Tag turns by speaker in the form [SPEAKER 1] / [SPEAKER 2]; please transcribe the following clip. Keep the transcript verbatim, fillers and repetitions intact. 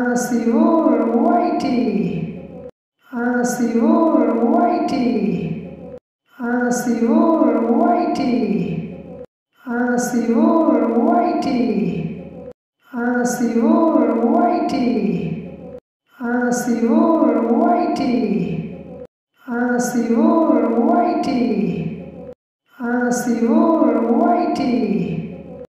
[SPEAKER 1] Asivur Whitey, Asivur Whitey, Asivur Whitey, Asivur Whitey, Asivur Whitey, Asivur Whitey, Asivur Whitey, Asivur Whitey.